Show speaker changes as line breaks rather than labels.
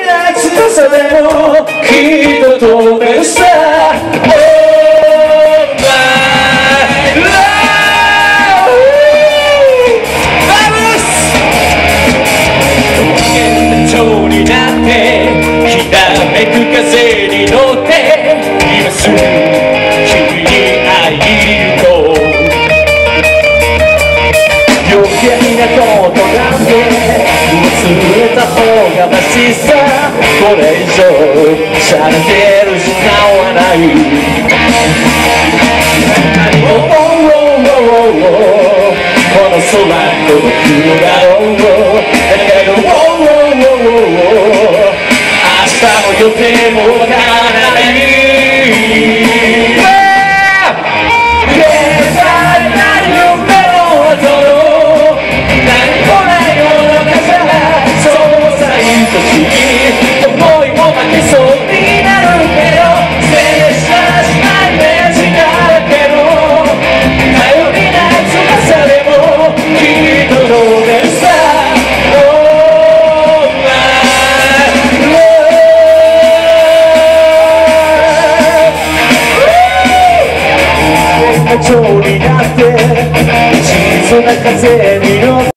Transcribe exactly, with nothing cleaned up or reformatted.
な強さでもきっと止めるさ Oh my love 無限の蝶になってきらめく風に乗って今すぐ君に会いに行こう余計なことなんて忘れた方がマシさこれ以上しゃれてる時間はない何をこの空届くのだろうだけど明日の予定もわからない